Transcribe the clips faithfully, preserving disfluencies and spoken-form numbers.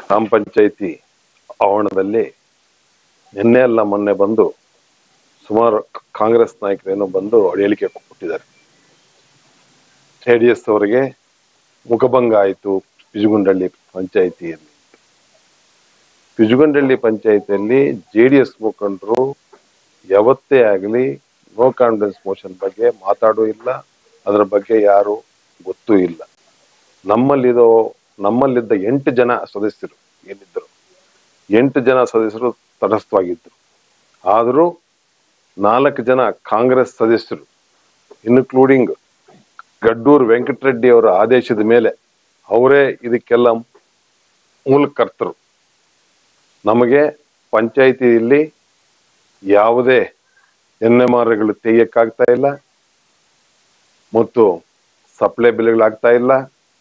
ಗ್ರಾಮ ಪಂಚಾಯಿತಿ ಆವರಣದಲ್ಲಿ ನಿನ್ನೆ ಅಲ್ಲ ಮೊನ್ನೆ ಬಂದು ಸುಮಾರು ಕಾಂಗ್ರೆಸ್ ನಾಯಕರೇನೋ ಬಂದು ಹೇಳಿಕೆ ಕೊಟ್ಟಿದ್ದಾರೆ. ಜೆಡಿಎಸ್ ಅವರಿಗೆ ಮುಖಭಂಗ ಆಯಿತು ಪಿಜುಗುಂಡಳ್ಳಿ ಪಂಚಾಯಿತಿಯಲ್ಲಿ. ಪಿಜುಗುಂಡಳ್ಳಿ ಪಂಚಾಯಿತಿಯಲ್ಲಿ ಜೆಡಿಎಸ್ ಮುಖಂಡರು ಯಾವತ್ತೇ ಆಗಲಿ ನೋ ಕಾನ್ಫಿಡೆನ್ಸ್ ಮೋಷನ್ ಬಗ್ಗೆ ಮಾತಾಡೂ ಇಲ್ಲ, ಅದರ ಬಗ್ಗೆ ಯಾರು ಗೊತ್ತೂ ಇಲ್ಲ. ನಮ್ಮಲ್ಲಿರೋ ನಮ್ಮಲ್ಲಿದ್ದ ಎಂಟು ಜನ ಸದಸ್ಯರು ಏನಿದ್ರು ಎಂಟು ಜನ ಸದಸ್ಯರು ತಟಸ್ಥವಾಗಿದ್ದರು. ಆದರೂ ನಾಲ್ಕು ಜನ ಕಾಂಗ್ರೆಸ್ ಸದಸ್ಯರು ಇನ್ಕ್ಲೂಡಿಂಗ್ ಗಡ್ಡೂರು ವೆಂಕಟರೆಡ್ಡಿ ಅವರ ಆದೇಶದ ಮೇಲೆ ಅವರೇ ಇದಕ್ಕೆಲ್ಲ ಮೂಲಕರ್ತರು. ನಮಗೆ ಪಂಚಾಯಿತಿಯಲ್ಲಿ ಯಾವುದೇ ಎನ್ ಎಂ ಆರ್ಗಳು ತೆಗೆಯಕ್ಕಾಗ್ತಾ ಇಲ್ಲ ಮತ್ತು ಸಪ್ಲೈ ಬಿಲ್ಗಳಾಗ್ತಾ ಇಲ್ಲ.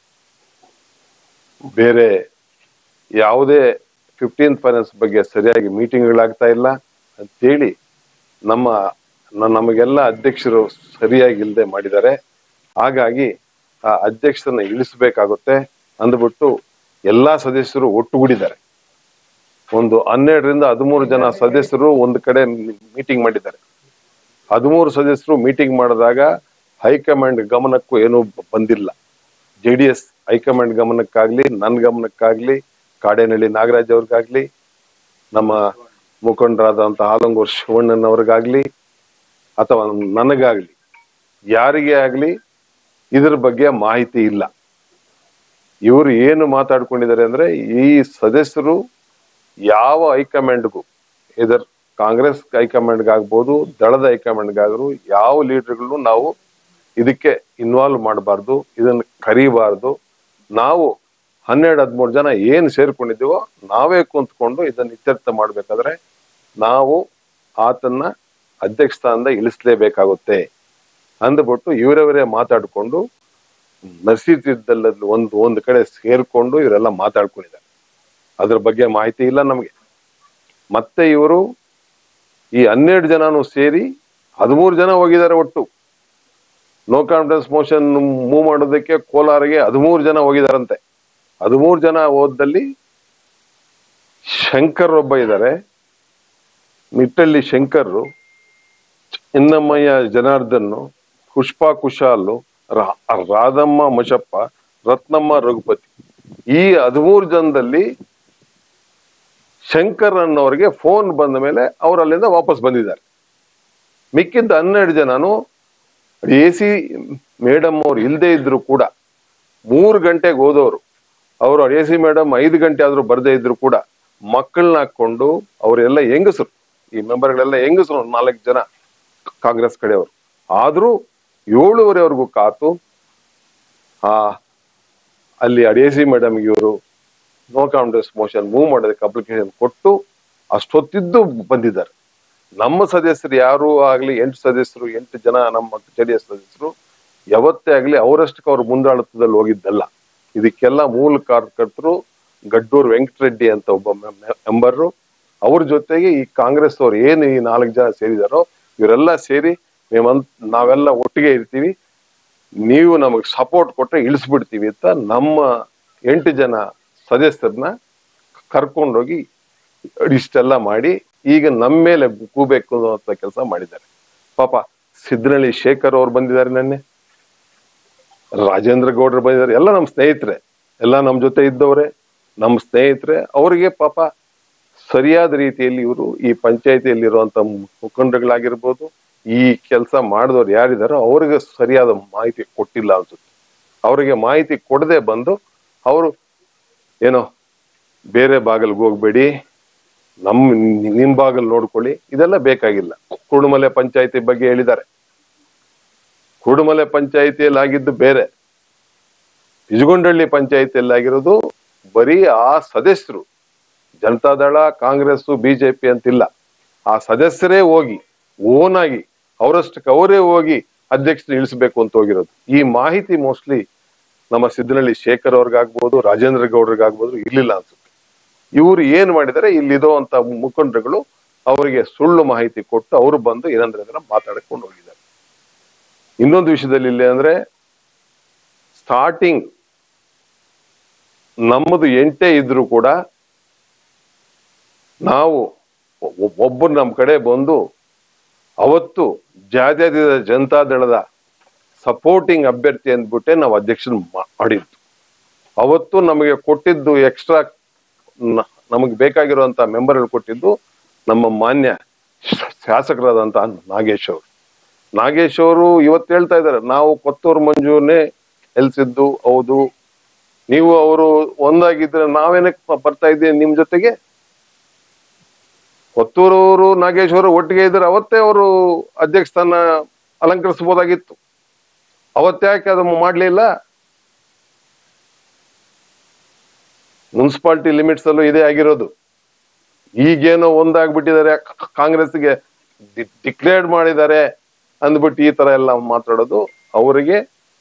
ಬೇರೆ ಯಾವುದೇ ಫಿಫ್ಟೀನ್ತ್ ಫೈನಾನ್ಸ್ ಬಗ್ಗೆ ಸರಿಯಾಗಿ ಮೀಟಿಂಗ್ಗಳಾಗ್ತಾ ಇಲ್ಲ ಅಂತೇಳಿ ನಮ್ಮ ನಮಗೆಲ್ಲ ಅಧ್ಯಕ್ಷರು ಸರಿಯಾಗಿ ಇಲ್ಲದೆ ಮಾಡಿದ್ದಾರೆ. ಹಾಗಾಗಿ ಆ ಅಧ್ಯಕ್ಷರನ್ನ ಇಳಿಸಬೇಕಾಗುತ್ತೆ ಅಂದ್ಬಿಟ್ಟು ಎಲ್ಲಾ ಸದಸ್ಯರು ಒಟ್ಟುಗೂಡಿದ್ದಾರೆ. ಒಂದು ಹನ್ನೆರಡರಿಂದ ಹದಿಮೂರು ಜನ ಸದಸ್ಯರು ಒಂದು ಕಡೆ ಮೀಟಿಂಗ್ ಮಾಡಿದ್ದಾರೆ. ಹದಿಮೂರು ಸದಸ್ಯರು ಮೀಟಿಂಗ್ ಮಾಡಿದಾಗ ಹೈಕಮಾಂಡ್ ಗಮನಕ್ಕೂ ಏನೂ ಬಂದಿಲ್ಲ. ಜೆ ಡಿ ಎಸ್ ಹೈಕಮಾಂಡ್ ಗಮನಕ್ಕಾಗ್ಲಿ, ನನ್ನ ಗಮನಕ್ಕಾಗ್ಲಿ, ಕಾಡೇನಹಳ್ಳಿ ನಾಗರಾಜ್ ಅವ್ರಿಗಾಗ್ಲಿ, ನಮ್ಮ ಮುಖಂಡರಾದಂತಹ ಹಾಲಂಗೂರು ಶಿವಣ್ಣನವ್ರಿಗಾಗ್ಲಿ ಅಥವಾ ನನಗಾಗ್ಲಿ ಯಾರಿಗೇ ಆಗ್ಲಿ ಇದ್ರ ಬಗ್ಗೆ ಮಾಹಿತಿ ಇಲ್ಲ. ಇವರು ಏನು ಮಾತಾಡ್ಕೊಂಡಿದ್ದಾರೆ ಅಂದ್ರೆ ಈ ಸದಸ್ಯರು ಯಾವ ಹೈಕಮಾಂಡ್ಗೂ ಇದರ್ ಕಾಂಗ್ರೆಸ್ ಹೈಕಮಾಂಡ್ಗಾಗ್ಬೋದು, ದಳದ ಹೈಕಮಾಂಡ್ಗಾದ್ರು ಯಾವ ಲೀಡರ್ಗಳು ನಾವು ಇದಕ್ಕೆ ಇನ್ವಾಲ್ವ್ ಮಾಡಬಾರ್ದು, ಇದನ್ನ ಕರೀಬಾರ್ದು. ನಾವು ಹನ್ನೆರಡು ಹದಿಮೂರು ಜನ ಏನ್ ಸೇರ್ಕೊಂಡಿದ್ದೀವೋ ನಾವೇ ಕುಂತ್ಕೊಂಡು ಇದನ್ನ ಇತ್ಯರ್ಥ ಮಾಡ್ಬೇಕಾದ್ರೆ ನಾವು ಆತನ್ನ ಅಧ್ಯಕ್ಷ ಸ್ಥಾನದಿಂದ ಇಳಿಸ್ಲೇಬೇಕಾಗುತ್ತೆ ಅಂದ್ಬಿಟ್ಟು ಇವರವರೇ ಮಾತಾಡ್ಕೊಂಡು ನರಸೀತೀರ್ಥದಲ್ಲಿ ಒಂದು ಒಂದು ಕಡೆ ಸೇರ್ಕೊಂಡು ಇವರೆಲ್ಲ ಮಾತಾಡ್ಕೊಂಡಿದ್ದಾರೆ. ಅದ್ರ ಬಗ್ಗೆ ಮಾಹಿತಿ ಇಲ್ಲ ನಮಗೆ. ಮತ್ತೆ ಇವರು ಈ ಹನ್ನೆರಡು ಜನನು ಸೇರಿ ಹದಿಮೂರು ಜನ ಹೋಗಿದ್ದಾರೆ. ಒಟ್ಟು ನೋ ಕಾನ್ಫಿಡೆನ್ಸ್ ಮೋಷನ್ ಮೂವ್ ಮಾಡೋದಕ್ಕೆ ಕೋಲಾರಿಗೆ ಹದಿಮೂರು ಜನ ಹೋಗಿದಾರಂತೆ. ಹದಿಮೂರು ಜನ ಹೋದಲ್ಲಿ ಶಂಕರ್ ಒಬ್ಬ ಇದ್ದಾರೆ, ನಿಟ್ಟಳ್ಳಿ ಶಂಕರ್, ಚಿನ್ನಮ್ಮಯ್ಯ ಜನಾರ್ದನ್, ಪುಷ್ಪಾ ಕುಶಾಲ್, ರಾಧಮ್ಮ ಮಶಪ್ಪ, ರತ್ನಮ್ಮ ರಘುಪತಿ. ಈ ಹದಿಮೂರು ಜನದಲ್ಲಿ ಶಂಕರ್ ಅನ್ನೋರಿಗೆ ಫೋನ್ ಬಂದ ಮೇಲೆ ಅವ್ರು ಅಲ್ಲಿಂದ ವಾಪಸ್ ಬಂದಿದ್ದಾರೆ. ಮಿಕ್ಕಿದ್ದ ಹನ್ನೆರಡು ಜನನು ಎ ಸಿ ಮೇಡಮ್ ಅವ್ರು ಇಲ್ಲದೆ ಇದ್ರು ಕೂಡ ಮೂರು ಗಂಟೆಗೆ ಹೋದವರು, ಅವರು ಎ ಸಿ ಮೇಡಮ್ ಐದು ಗಂಟೆ ಆದ್ರೂ ಬರ್ದೇ ಇದ್ರು ಕೂಡ ಮಕ್ಕಳನ್ನ ಹಾಕೊಂಡು ಅವರೆಲ್ಲ ಹೆಂಗಸರು, ಈ ಮೆಂಬರ್ಗಳೆಲ್ಲ ಹೆಂಗಸರು, ನಾಲ್ಕು ಜನ ಕಾಂಗ್ರೆಸ್ ಕಡೆಯವರು. ಆದ್ರೂ ಏಳುವರೆವರೆಗೂ ಕಾತು ಆ ಅಲ್ಲಿ ಎ ಸಿ ಮೇಡಮ್ ಇವರು ನೋ ಕಾನ್ಫಿಡೆನ್ಸ್ ಮೋಷನ್ ಮೂವ್ ಮಾಡೋದಕ್ಕೆ ಅಪ್ಲಿಕೇಶನ್ ಕೊಟ್ಟು ಅಷ್ಟೊತ್ತಿದ್ದು ಬಂದಿದ್ದಾರೆ. ನಮ್ಮ ಸದಸ್ಯರು ಯಾರು ಆಗ್ಲಿ, ಎಂಟು ಸದಸ್ಯರು ಎಂಟು ಜನ ನಮ್ಮ ಜೆ ಡಿ ಎಸ್ ಸದಸ್ಯರು ಯಾವತ್ತೇ ಆಗ್ಲಿ ಅವರಷ್ಟಕ್ಕೆ ಅವ್ರು ಮುಂದಾಳತ್ವದಲ್ಲಿ ಹೋಗಿದ್ದಲ್ಲ. ಇದಕ್ಕೆಲ್ಲ ಮೂಲ ಕಾರ್ಯಕರ್ತರು ಗಡ್ಡೂರು ವೆಂಕಟರೆಡ್ಡಿ ಅಂತ ಒಬ್ಬ ಮೆಂಬರು, ಅವ್ರ ಜೊತೆಗೆ ಈ ಕಾಂಗ್ರೆಸ್ ಅವ್ರು ಏನು ಈ ನಾಲ್ಕು ಜನ ಸೇರಿದಾರೋ ಇವರೆಲ್ಲ ಸೇರಿ ನೀವಂತ ನಾವೆಲ್ಲ ಒಟ್ಟಿಗೆ ಇರ್ತೀವಿ, ನೀವು ನಮಗ್ ಸಪೋರ್ಟ್ ಕೊಟ್ರೆ ಇಳಿಸ್ಬಿಡ್ತೀವಿ ಅಂತ ನಮ್ಮ ಎಂಟು ಜನ ಸದಸ್ಯರನ್ನ ಕರ್ಕೊಂಡೋಗಿ ಇಷ್ಟೆಲ್ಲ ಮಾಡಿ ಈಗ ನಮ್ಮ ಮೇಲೆ ಕೂಬೇಕು ಅಂತ ಕೆಲಸ ಮಾಡಿದ್ದಾರೆ. ಪಾಪ ಸಿದ್ದನಹಳ್ಳಿ ಶೇಖರ್ ಅವ್ರು ಬಂದಿದ್ದಾರೆ, ನೆನ್ನೆ ರಾಜೇಂದ್ರ ಗೌಡ್ರು ಬಂದಿದ್ದಾರೆ. ಎಲ್ಲ ನಮ್ಮ ಸ್ನೇಹಿತರೆ, ಎಲ್ಲ ನಮ್ಮ ಜೊತೆ ಇದ್ದವ್ರೆ, ನಮ್ಮ ಸ್ನೇಹಿತರೆ. ಅವರಿಗೆ ಪಾಪ ಸರಿಯಾದ ರೀತಿಯಲ್ಲಿ ಇವರು ಈ ಪಂಚಾಯತಿಯಲ್ಲಿರುವಂತ ಮುಖಂಡರುಗಳಾಗಿರ್ಬೋದು, ಈ ಕೆಲಸ ಮಾಡಿದವ್ರು ಯಾರಿದಾರೋ ಅವ್ರಿಗೆ ಸರಿಯಾದ ಮಾಹಿತಿ ಕೊಟ್ಟಿಲ್ಲ ಅನ್ಸುತ್ತೆ. ಅವರಿಗೆ ಮಾಹಿತಿ ಕೊಡದೆ ಬಂದು ಅವರು ಏನೋ ಬೇರೆ ಬಾಗಿಲ್ಗೆ ಹೋಗ್ಬೇಡಿ, ನಮ್ ನಿಮ್ ಬಾಗಿಲ್ ನೋಡ್ಕೊಳ್ಳಿ, ಇದೆಲ್ಲ ಬೇಕಾಗಿಲ್ಲ. ಕುರುಡುಮಲೆ ಪಂಚಾಯತಿ ಬಗ್ಗೆ ಹೇಳಿದ್ದಾರೆ. ಕುರುಡುಮಲೆ ಪಂಚಾಯತಿಯಲ್ಲಿ ಆಗಿದ್ದು ಬೇರೆ, ಪಿಜುಗುಂಡಳ್ಳಿ ಪಂಚಾಯತಿಯಲ್ಲಿ ಆಗಿರೋದು ಬರೀ ಆ ಸದಸ್ಯರು, ಜನತಾದಳ, ಕಾಂಗ್ರೆಸ್, ಬಿಜೆಪಿ ಅಂತಿಲ್ಲ, ಆ ಸದಸ್ಯರೇ ಹೋಗಿ ಓನ್ ಆಗಿ ಅವರಷ್ಟಕ್ಕೆ ಅವರೇ ಹೋಗಿ ಅಧ್ಯಕ್ಷರು ಇಳಿಸ್ಬೇಕು ಅಂತ ಹೋಗಿರೋದು. ಈ ಮಾಹಿತಿ ಮೋಸ್ಟ್ಲಿ ನಮ್ಮ ಸಿದ್ದನಹಳ್ಳಿ ಶೇಖರ್ ಅವ್ರಿಗಾಗ್ಬೋದು, ರಾಜೇಂದ್ರ ಗೌಡ್ರಿಗಾಗ್ಬೋದು ಇರ್ಲಿಲ್ಲ ಅನ್ಸುತ್ತೆ. ಇವ್ರು ಏನ್ ಮಾಡಿದ್ದಾರೆ, ಇಲ್ಲಿರೋ ಅಂತ ಮುಖಂಡರುಗಳು ಅವರಿಗೆ ಸುಳ್ಳು ಮಾಹಿತಿ ಕೊಟ್ಟು ಅವರು ಬಂದು ಏನಂದ್ರೆ ಅದನ್ನ ಮಾತಾಡ್ಕೊಂಡು ಹೋಗಿದ್ದಾರೆ. ಇನ್ನೊಂದು ವಿಷಯದಲ್ಲಿ ಇಲ್ಲಿ ಅಂದ್ರೆ ಸ್ಟಾರ್ಟಿಂಗ್ ನಮ್ಮದು ಎಂಟೇ ಇದ್ರು ಕೂಡ ನಾವು ಒಬ್ಬರು ನಮ್ಮ ಕಡೆ ಬಂದು ಅವತ್ತು ಜಾತ್ಯತೀತ ಜನತಾದಳದ ಸಪೋರ್ಟಿಂಗ್ ಅಭ್ಯರ್ಥಿ ಅಂದ್ಬಿಟ್ಟೆ ನಾವು ಅಧ್ಯಕ್ಷನ ಮಾಡಿದ್ದು. ಅವತ್ತು ನಮಗೆ ಕೊಟ್ಟಿದ್ದು ಎಕ್ಸ್ಟ್ರಾ ನಮಗೆ ಬೇಕಾಗಿರುವಂತ ಮೆಂಬರ್ಗಳು ಕೊಟ್ಟಿದ್ದು ನಮ್ಮ ಮಾನ್ಯ ಶಾಸಕರಾದಂತ ನಾಗೇಶ್ ಅವರು. ನಾಗೇಶ್ ಅವರು ಇವತ್ತು ಹೇಳ್ತಾ ಇದ್ದಾರೆ, ನಾವು ಕೊತ್ತೂರು ಮಂಜುನೇ ಗೆಲ್ಸಿದ್ದು ಹೌದು, ನೀವು ಅವರು ಒಂದಾಗಿದ್ರೆ ನಾವೇನಕ್ಕೆ ಬರ್ತಾ ಇದ್ದೀವಿ ನಿಮ್ ಜೊತೆಗೆ. ಕೊತ್ತೂರವರು ನಾಗೇಶ್ ಅವರು ಒಟ್ಟಿಗೆ ಇದ್ರೆ ಅವತ್ತೇ ಅವರು ಅಧ್ಯಕ್ಷ ಸ್ಥಾನ ಅಲಂಕರಿಸಬಹುದಾಗಿತ್ತು. ಅವತ್ತ್ಯಾಕೆ ಅದು ಮಾಡ್ಲಿಲ್ಲ? ಮುನ್ಸಿಪಾಲಿಟಿ ಲಿಮಿಟ್ಸ್ ಅಲ್ಲೂ ಇದೇ ಆಗಿರೋದು. ಈಗೇನೋ ಒಂದಾಗ್ಬಿಟ್ಟಿದ್ದಾರೆ, ಕಾಂಗ್ರೆಸ್ಗೆ ಡಿಕ್ಲೇರ್ ಮಾಡಿದ್ದಾರೆ ಅಂದ್ಬಿಟ್ಟು ಈ ತರ ಎಲ್ಲ ಮಾತಾಡೋದು ಅವರಿಗೆ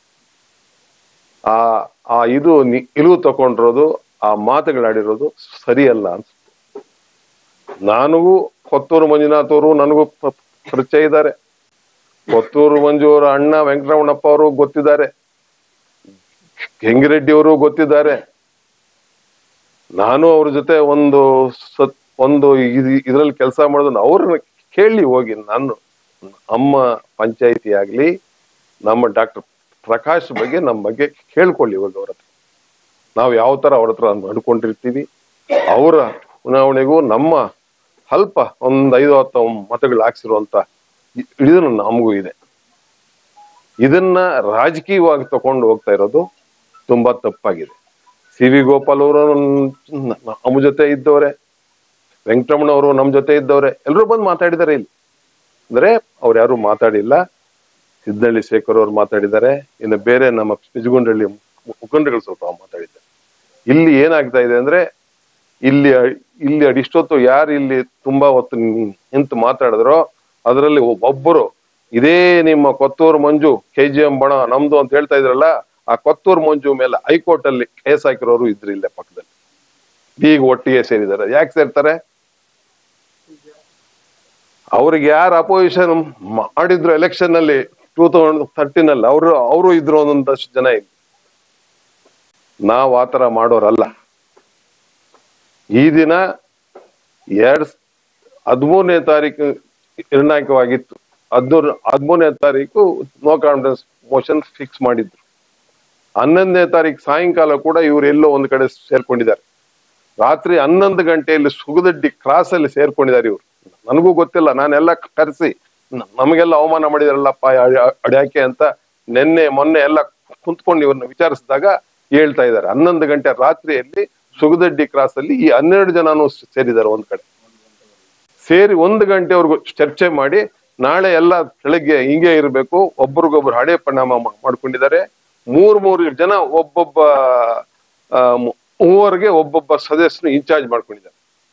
ಆ ಆ ಇದು ನಿಲುವು ತಗೊಂಡಿರೋದು, ಆ ಮಾತುಗಳಾಡಿರೋದು ಸರಿಯಲ್ಲ ಅನ್ಸುತ್ತೆ. ನನಗೂ ಕೊತ್ತೂರು ಮಂಜುನಾಥ್ ಅವರು ನನಗೂ ಪರಿಚಯ ಇದ್ದಾರೆ. ಕೊತ್ತೂರು ಮಂಜು ಅವರ ಅಣ್ಣ ವೆಂಕಟರಮಣಪ್ಪ ಅವರು ಗೊತ್ತಿದ್ದಾರೆ, ಹೆಂಗಿರೆಡ್ಡಿ ಅವರು ಗೊತ್ತಿದ್ದಾರೆ. ನಾನು ಅವ್ರ ಜೊತೆ ಒಂದು ಸತ್ ಒಂದು ಇದ್ರಲ್ಲಿ ಕೆಲಸ ಮಾಡೋದನ್ನ ಅವ್ರನ್ನ ಕೇಳಿ ಹೋಗಿ, ನಾನು ನಮ್ಮ ಪಂಚಾಯಿತಿ ಆಗ್ಲಿ ನಮ್ಮ ಡಾಕ್ಟರ್ ಪ್ರಕಾಶ್ ಬಗ್ಗೆ ನಮ್ಮ ಬಗ್ಗೆ ಕೇಳ್ಕೊಳ್ಳಿ ಹೋಗಿ ಅವ್ರ ಹತ್ರ. ನಾವು ಯಾವ ತರ ಅವ್ರ ಹತ್ರ ನಡ್ಕೊಂಡಿರ್ತೀವಿ, ಅವರ ಚುನಾವಣೆಗೂ ನಮ್ಮ ಅಲ್ಪ ಒಂದ್ ಐದು ಹತ್ತು ಮತಗಳು ಹಾಕ್ಸಿರುವಂತ ಇದನ್ನು ನಮಗೂ ಇದೆ. ಇದನ್ನ ರಾಜಕೀಯವಾಗಿ ತಕೊಂಡು ಹೋಗ್ತಾ ಇರೋದು ತುಂಬಾ ತಪ್ಪಾಗಿದೆ. ಸಿ ವಿ ಗೋಪಾಲ್ ಅವರು ನಮ್ಮ ಜೊತೆ ಇದ್ದವ್ರೆ, ವೆಂಕಟರಮಣ ಅವರು ನಮ್ಮ ಜೊತೆ ಇದ್ದವ್ರೆ, ಎಲ್ಲರೂ ಬಂದು ಮಾತಾಡಿದ್ದಾರೆ ಇಲ್ಲಿ. ಅಂದ್ರೆ ಅವ್ರು ಯಾರು ಮಾತಾಡಿಲ್ಲ. ಸಿದ್ದಳ್ಳಿ ಶೇಖರ್ ಅವ್ರು ಮಾತಾಡಿದ್ದಾರೆ, ಇನ್ನು ಬೇರೆ ನಮ್ಮ ನಿಜಗುಂಡಳ್ಳಿ ಮುಖಂಡಗಳು ಸ್ವಲ್ಪ ಮಾತಾಡಿದ್ದಾರೆ. ಇಲ್ಲಿ ಏನಾಗ್ತಾ ಇದೆ ಅಂದ್ರೆ, ಇಲ್ಲಿ ಇಲ್ಲಿ ಅಡಿಷ್ಟೊತ್ತು ಯಾರು ಇಲ್ಲಿ ತುಂಬಾ ಹೊತ್ತು ನಿಂತು ಮಾತಾಡಿದ್ರೋ ಅದರಲ್ಲಿ ಒಬ್ಬರು ಇದೇ ನಿಮ್ಮ Kothur Manju K G M ಬಣ ನಮ್ದು ಅಂತ ಹೇಳ್ತಾ ಇದ್ರಲ್ಲ, ಆ ಕೊತ್ತೂರು ಮಂಜು ಮೇಲೆ ಹೈಕೋರ್ಟ್ ಅಲ್ಲಿ ಕೇಸ್ ಹಾಕಿರೋರು ಇದ್ರು ಇಲ್ಲೇ ಪಕ್ಕದಲ್ಲಿ. ಈಗ ಒಟ್ಟಿಗೆ ಸೇರಿದ್ದಾರೆ. ಯಾಕೆ ಸೇರ್ತಾರೆ? ಅವ್ರಿಗೆ ಯಾರು ಅಪೋಸಿಷನ್ ಮಾಡಿದ್ರು ಎಲೆಕ್ಷನ್ ಅಲ್ಲಿ ಟೂ ತೌಸಂಡ್ ಥರ್ಟೀನ್ ಅಲ್ಲಿ ಅವರು ಅವರು ಇದ್ರು ಒಂದೊಂದಷ್ಟು ಜನ ಇಲ್ಲಿ. ನಾವ್ ಆತರ ಮಾಡೋರಲ್ಲ. ಈ ದಿನ ಎರಡ್ ಹದಿಮೂರನೇ ತಾರೀಕು ನಿರ್ಣಾಯಕವಾಗಿತ್ತು. ಹದಿಮೂರ್ ಹದಿಮೂರನೇ ತಾರೀಕು ನೋ ಕಾನ್ಫಿಡೆನ್ಸ್ ಮೋಷನ್ ಫಿಕ್ಸ್ ಮಾಡಿದ್ರು. ಹನ್ನೊಂದನೇ ತಾರೀಕು ಸಾಯಂಕಾಲ ಕೂಡ ಇವ್ರು ಎಲ್ಲೋ ಒಂದ್ ಕಡೆ ಸೇರ್ಕೊಂಡಿದ್ದಾರೆ. ರಾತ್ರಿ ಹನ್ನೊಂದು ಗಂಟೆಯಲ್ಲಿ ಸುಗದಡ್ಡಿ ಕ್ರಾಸ್ ಅಲ್ಲಿ ಸೇರ್ಕೊಂಡಿದ್ದಾರೆ ಇವ್ರು. ನನಗೂ ಗೊತ್ತಿಲ್ಲ, ನಾನೆಲ್ಲ ಕರೆಸಿ ನಮಗೆಲ್ಲ ಅವಮಾನ ಮಾಡಿದಾರಲ್ಲಪ್ಪ ಅಡ್ಯಾಕೆ ಅಂತ ನಿನ್ನೆ ಮೊನ್ನೆ ಎಲ್ಲ ಕುಂತ್ಕೊಂಡು ಇವ್ರನ್ನ ವಿಚಾರಿಸಿದಾಗ ಹೇಳ್ತಾ ಇದ್ದಾರೆ. ಹನ್ನೊಂದು ಗಂಟೆ ರಾತ್ರಿಯಲ್ಲಿ ಸುಗದಡ್ಡಿ ಕ್ರಾಸ್ ಅಲ್ಲಿ ಈ ಹನ್ನೆರಡು ಜನನು ಸೇರಿದ್ದಾರೆ ಒಂದ್ ಕಡೆ ಸೇರಿ ಒಂದು ಗಂಟೆವರೆಗೂ ಚರ್ಚೆ ಮಾಡಿ ನಾಳೆ ಎಲ್ಲ ಬೆಳಗ್ಗೆ ಹಿಂಗೆ ಇರಬೇಕು, ಒಬ್ರಿಗೊಬ್ರು ಹಣೆ ಪರಿಣಾಮ ಮಾಡ್ಕೊಂಡಿದ್ದಾರೆ. ಮೂರ್ ಮೂರು ಜನ ಒಬ್ಬೊಬ್ಬ ಮೂವರಿಗೆ ಒಬ್ಬೊಬ್ಬ ಸದಸ್ಯರು ಇನ್ಚಾರ್ಜ್ ಮಾಡ್ಕೊಂಡಿದ್ದಾರೆ.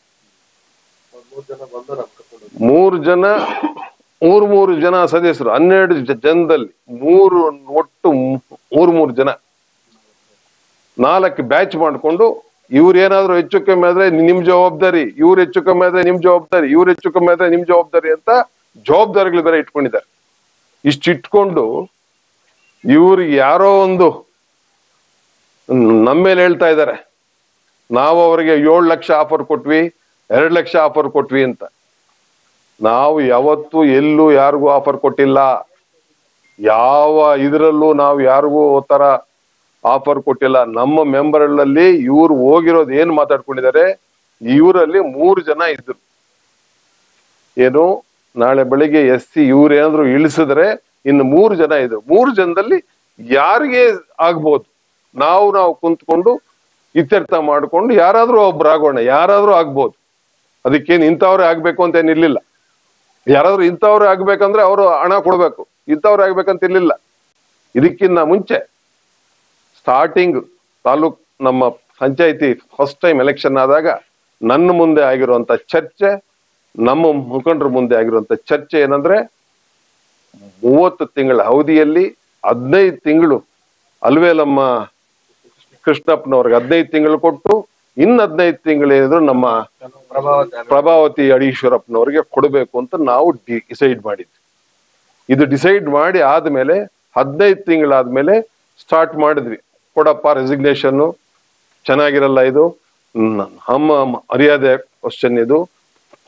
ಮೂರು ಜನ ಮೂರ್ ಮೂರು ಜನ ಸದಸ್ಯರು ಹನ್ನೆರಡು ಜನದಲ್ಲಿ ಮೂರು ಒಟ್ಟು ಮೂರ್ ಮೂರು ಜನ ನಾಲ್ಕು ಬ್ಯಾಚ್ ಮಾಡ್ಕೊಂಡು ಇವ್ರು ಏನಾದ್ರು ಹೆಚ್ಚು ಕಮ್ಮಿ ಆದ್ರೆ ನಿಮ್ ಜವಾಬ್ದಾರಿ, ಇವ್ರು ಹೆಚ್ಚು ಕಮ್ಮಿ ಆದ್ರೆ ನಿಮ್ ಜವಾಬ್ದಾರಿ, ಇವ್ರು ಹೆಚ್ಚು ಕಮ್ಮಿ ಆದ್ರೆ ನಿಮ್ ಜವಾಬ್ದಾರಿ ಅಂತ ಜವಾಬ್ದಾರಿಗಳು ಬೇರೆ ಇಟ್ಕೊಂಡಿದ್ದಾರೆ. ಇಷ್ಟು ಇಟ್ಕೊಂಡು ಇವ್ರಿಗೆ ಯಾರೋ ಒಂದು ನಮ್ಮೇಲೆ ಹೇಳ್ತಾ ಇದ್ದಾರೆ, ನಾವು ಅವರಿಗೆ ಏಳು ಲಕ್ಷ ಆಫರ್ ಕೊಟ್ವಿ, ಎರಡು ಲಕ್ಷ ಆಫರ್ ಕೊಟ್ವಿ ಅಂತ. ನಾವು ಯಾವತ್ತೂ ಎಲ್ಲೂ ಯಾರಿಗೂ ಆಫರ್ ಕೊಟ್ಟಿಲ್ಲ. ಯಾವ ಇದ್ರಲ್ಲೂ ನಾವು ಯಾರಿಗೂ ತರ ಆಫರ್ ಕೊಟ್ಟಿಲ್ಲ. ನಮ್ಮ ಮೆಂಬರ್ಗಳಲ್ಲಿ ಇವ್ರು ಹೋಗಿರೋದು ಏನ್ ಮಾತಾಡ್ಕೊಂಡಿದ್ದಾರೆ, ಇವರಲ್ಲಿ ಮೂರು ಜನ ಇದ್ರು. ಏನು ನಾಳೆ ಬೆಳಿಗ್ಗೆ ಎಸ್ ಸಿ ಇವ್ರೇನಾದ್ರು ಇಳಿಸಿದ್ರೆ ಇನ್ನು ಮೂರು ಜನ ಇದ್ರು. ಮೂರು ಜನದಲ್ಲಿ ಯಾರಿಗೆ ಆಗ್ಬೋದು, ನಾವು ನಾವು ಕುಂತ್ಕೊಂಡು ಇತ್ಯರ್ಥ ಮಾಡ್ಕೊಂಡು ಯಾರಾದ್ರೂ ಒಬ್ರು ಆಗೋಣ, ಯಾರಾದ್ರೂ ಆಗ್ಬೋದು. ಅದಕ್ಕೇನು ಇಂಥವ್ರೇ ಆಗ್ಬೇಕು ಅಂತ ಏನಿರ್ಲಿಲ್ಲ. ಯಾರಾದ್ರೂ ಇಂಥವ್ರೇ ಆಗ್ಬೇಕಂದ್ರೆ ಅವರು ಹಣ ಕೊಡ್ಬೇಕು, ಇಂಥವ್ರೇ ಆಗ್ಬೇಕಂತ ಇರ್ಲಿಲ್ಲ. ಇದಕ್ಕಿಂತ ಮುಂಚೆ ಸ್ಟಾರ್ಟಿಂಗ್ ತಾಲೂಕ್ ನಮ್ಮ ಪಂಚಾಯತಿ ಫಸ್ಟ್ ಟೈಮ್ ಎಲೆಕ್ಷನ್ ಆದಾಗ ನನ್ನ ಮುಂದೆ ಆಗಿರುವಂತ ಚರ್ಚೆ, ನಮ್ಮ ಮುಖಂಡರ ಮುಂದೆ ಆಗಿರುವಂತ ಚರ್ಚೆ ಏನಂದ್ರೆ, ಮೂವತ್ತು ತಿಂಗಳ ಅವಧಿಯಲ್ಲಿ ಹದಿನೈದು ತಿಂಗಳು ಅಲ್ವೇಲಮ್ಮ ಕೃಷ್ಣಪ್ಪನವ್ರಿಗೆ ಹದಿನೈದು ತಿಂಗಳು ಕೊಟ್ಟು ಇನ್ ಹದಿನೈದು ತಿಂಗಳು ಏನಿದ್ರು ನಮ್ಮ ಪ್ರಭಾವತಿ ಅಡೀಶ್ವರಪ್ಪನವ್ರಿಗೆ ಕೊಡಬೇಕು ಅಂತ ನಾವು ಡಿಸೈಡ್ ಮಾಡಿದ್ವಿ. ಇದು ಡಿಸೈಡ್ ಮಾಡಿ ಆದ್ಮೇಲೆ ಹದಿನೈದು ತಿಂಗಳಾದ್ಮೇಲೆ ಸ್ಟಾರ್ಟ್ ಮಾಡಿದ್ವಿ. ಕೊಡಪ್ಪ ರೆಸಿಗ್ನೇಷನ್ ಚೆನ್ನಾಗಿರಲ್ಲ, ಇದು ನಮ್ಮ ಮರ್ಯಾದೆ ಕ್ವಶನ್, ಇದು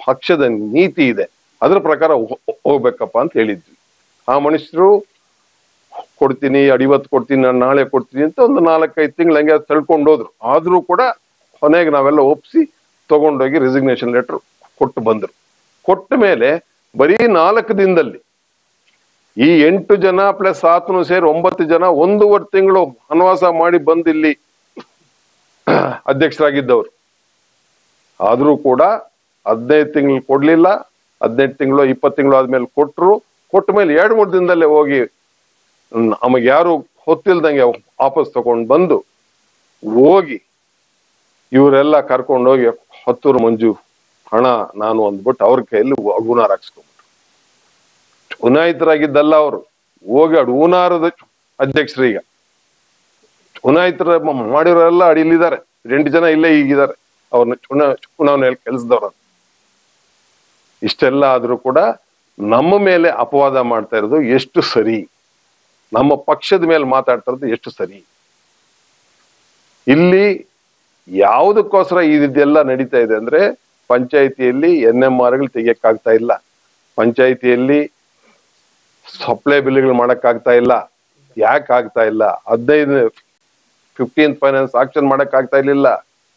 ಪಕ್ಷದ ನೀತಿ ಇದೆ, ಅದ್ರ ಪ್ರಕಾರ ಹೋಗ್ಬೇಕಪ್ಪ ಅಂತ ಹೇಳಿದ್ವಿ. ಆ ಮನುಷ್ಯರು ಕೊಡ್ತೀನಿ, ಅಡಿವತ್ತು ಕೊಡ್ತೀನಿ, ನಾನು ನಾಳೆ ಕೊಡ್ತೀನಿ ಅಂತ ಒಂದು ನಾಲ್ಕೈದು ತಿಂಗಳು ಹಂಗೆ ತಳ್ಕೊಂಡು ಹೋದ್ರು. ಆದ್ರೂ ಕೂಡ ಕೊನೆಗೆ ನಾವೆಲ್ಲ ಒಪ್ಸಿ ತಗೊಂಡೋಗಿ ರೆಸಿಗ್ನೇಷನ್ ಲೆಟರ್ ಕೊಟ್ಟು ಬಂದ್ರು. ಕೊಟ್ಟ ಮೇಲೆ ಬರೀ ನಾಲ್ಕು ದಿನದಲ್ಲಿ ಈ ಎಂಟು ಜನ ಪ್ಲಸ್ ಆತನು ಸೇರಿ ಒಂಬತ್ತು ಜನ ಒಂದೂವರೆ ತಿಂಗಳು ವನವಾಸ ಮಾಡಿ ಬಂದು ಇಲ್ಲಿ ಅಧ್ಯಕ್ಷರಾಗಿದ್ದವರು. ಆದ್ರೂ ಕೂಡ ಹದಿನೈದು ತಿಂಗಳು ಕೊಡ್ಲಿಲ್ಲ. ಹದಿನೆಂಟು ತಿಂಗಳು ಇಪ್ಪತ್ತು ತಿಂಗಳು ಆದ್ಮೇಲೆ ಕೊಟ್ರು. ಕೊಟ್ಟ ಮೇಲೆ ಎರಡು ಮೂರು ದಿನದಲ್ಲೇ ಹೋಗಿ ನಮಗೆ ಯಾರು ಹೊತ್ತಿಲ್ದಂಗೆ ವಾಪಸ್ ತಗೊಂಡು ಬಂದು ಹೋಗಿ ಇವರೆಲ್ಲ ಕರ್ಕೊಂಡು ಹೋಗಿ ಹತ್ತೂರು ಮಂಜು ಹಣ ನಾನು ಅಂದ್ಬಿಟ್ಟು ಅವ್ರ ಕೈಯಲ್ಲಿ ಹೂನಾರ ಹಾಕ್ಸ್ಕೊಂಡ್ಬಿಟ್ರು. ಚುನಾಯಿತರಾಗಿದ್ದಲ್ಲ ಅವರು, ಹೋಗಿ ಅಡು ಹೂನಾರದ ಅಧ್ಯಕ್ಷರು. ಈಗ ಚುನಾಯಿತರ ಮಾಡಿರೋರೆಲ್ಲ ಅಡಿಲಿದ್ದಾರೆ, ಎಂಟು ಜನ ಇಲ್ಲೇ ಈಗಿದ್ದಾರೆ, ಅವ್ರನ್ನ ಚುನಾ ಚುನಾವಣೆಯಲ್ಲಿ ಕೆಲಸದವ್ರ. ಇಷ್ಟೆಲ್ಲ ಆದ್ರೂ ಕೂಡ ನಮ್ಮ ಮೇಲೆ ಅಪವಾದ ಮಾಡ್ತಾ ಇರೋದು ಎಷ್ಟು ಸರಿ, ನಮ್ಮ ಪಕ್ಷದ ಮೇಲೆ ಮಾತಾಡ್ತಾ ಇರೋದು ಎಷ್ಟು ಸರಿ. ಇಲ್ಲಿ ಯಾವುದಕ್ಕೋಸ್ಕರ ಇದೆಲ್ಲ ನಡೀತಾ ಇದೆ ಅಂದ್ರೆ, ಪಂಚಾಯಿತಿಯಲ್ಲಿ ಎನ್ ಎಂ ಆರ್ಗಳು ತೆಗಿಯಕ್ಕಾಗ್ತಾ ಇಲ್ಲ, ಪಂಚಾಯಿತಿಯಲ್ಲಿ ಸಪ್ಲೈ ಬಿಲ್ಗಳು ಮಾಡಕ್ಕಾಗ್ತಾ ಇಲ್ಲ. ಯಾಕೆ ಆಗ್ತಾ ಇಲ್ಲ? ಹದಿನೈದು ಫಿಫ್ಟೀನ್ ಫೈನಾನ್ಸ್ ಆಕ್ಷನ್ ಮಾಡಕ್ ಆಗ್ತಾ ಇರ್ಲಿಲ್ಲ.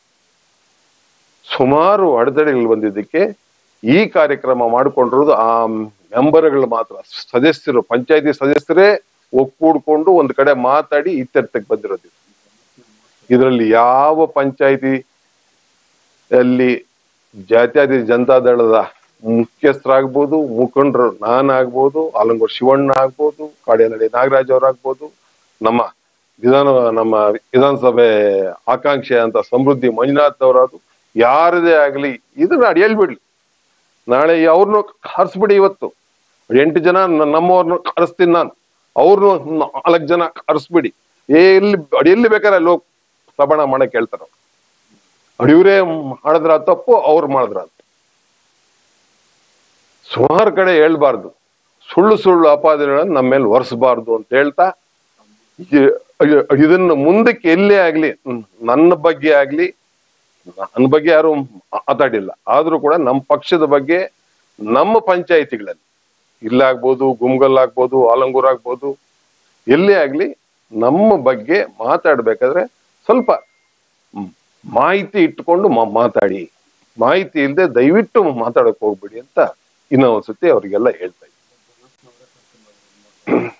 ಸುಮಾರು ಅಡೆತಡೆಗಳು ಬಂದಿದ್ದಕ್ಕೆ ಈ ಕಾರ್ಯಕ್ರಮ ಮಾಡಿಕೊಂಡಿರೋದು ಆ ಮೆಂಬರ್ಗಳು ಮಾತ್ರ, ಸದಸ್ಯರು, ಪಂಚಾಯತಿ ಸದಸ್ಯರೇ ಒಕ್ಕೂಡ್ಕೊಂಡು ಒಂದ್ ಕಡೆ ಮಾತಾಡಿ ಇತ್ಯರ್ಥಕ್ಕೆ ಬಂದಿರೋದು. ಇದರಲ್ಲಿ ಯಾವ ಪಂಚಾಯತಿ ಅಲ್ಲಿ ಜಾತ್ಯಾದಿ ಜನತಾದಳದ ಮುಖ್ಯಸ್ಥರಾಗ್ಬೋದು, ಮುಖಂಡರು ನಾನಾಗ್ಬೋದು, ಆಲಂಗೂರು ಶಿವಣ್ಣ ಆಗ್ಬೋದು, ಕಾಡೇನಹಳ್ಳಿ ನಾಗರಾಜ್ ಅವರಾಗ್ಬೋದು, ನಮ್ಮ ವಿಧಾನ ನಮ್ಮ ವಿಧಾನಸಭೆ ಆಕಾಂಕ್ಷೆ ಅಂತ ಸಮೃದ್ಧಿ ಮಂಜುನಾಥ್ ಅವರಾದ್ರು, ಯಾರದೇ ಆಗ್ಲಿ ಇದನ್ನ ಅಡಿಯಲ್ಲಿ ಬಿಡ್ಲಿ. ನಾಳೆ ಅವ್ರನ್ನು ಕರ್ಸ್ಬಿಡಿ. ಇವತ್ತು ಎಂಟು ಜನ ನಮ್ಮವ್ರನ್ನ ಕರೆಸ್ತೀನಿ ನಾನು, ಅವ್ರನ್ನು ನಾಲ್ಕು ಜನ ಕರೆಸ್ಬಿಡಿ. ಎಲ್ಲಿ ಅಡಿಯಲ್ಲಿ ಬೇಕಾದ್ರೆ ಅಲ್ಲಿ ಹೋಗಿ ಪ್ರಮಾಣ ಮಾಡಕ್ ಹೇಳ್ತಾರ. ಅಡಿಯವರೇ ಮಾಡಿದ್ರ ತಪ್ಪು, ಅವ್ರು ಮಾಡಿದ್ರ ಅಂತ ಸುಮಾರು ಕಡೆ ಹೇಳ್ಬಾರ್ದು, ಸುಳ್ಳು ಸುಳ್ಳು ಅಪಾದನೆಗಳನ್ನು ನಮ್ಮ ಮೇಲೆ ಒರೆಸಬಾರ್ದು ಅಂತ ಹೇಳ್ತಾ, ಇದನ್ನ ಮುಂದಕ್ಕೆ ಎಲ್ಲೇ ಆಗ್ಲಿ ನನ್ನ ಬಗ್ಗೆ ಆಗ್ಲಿ, ನನ್ನ ಬಗ್ಗೆ ಯಾರು ಮಾತಾಡಿಲ್ಲ, ಆದ್ರೂ ಕೂಡ ನಮ್ಮ ಪಕ್ಷದ ಬಗ್ಗೆ ನಮ್ಮ ಪಂಚಾಯಿತಿಗಳಲ್ಲಿ ಇಲ್ಲಾಗ್ಬೋದು, ಗುಮ್ಗಲ್ ಆಗ್ಬೋದು, ಆಲಂಗೂರ್ ಆಗ್ಬೋದು, ಎಲ್ಲೇ ಆಗ್ಲಿ ನಮ್ಮ ಬಗ್ಗೆ ಮಾತಾಡ್ಬೇಕಾದ್ರೆ ಸ್ವಲ್ಪ ಮಾಹಿತಿ ಇಟ್ಟುಕೊಂಡು ಮಾತಾಡಿ, ಮಾಹಿತಿ ಇಲ್ಲದೆ ದಯವಿಟ್ಟು ಮಾತಾಡಕ್ ಹೋಗ್ಬಿಡಿ ಅಂತ ಇನ್ನೊಂದ್ಸತಿ ಅವ್ರಿಗೆಲ್ಲ ಹೇಳ್ತಾ ಇದ್ದೀನಿ.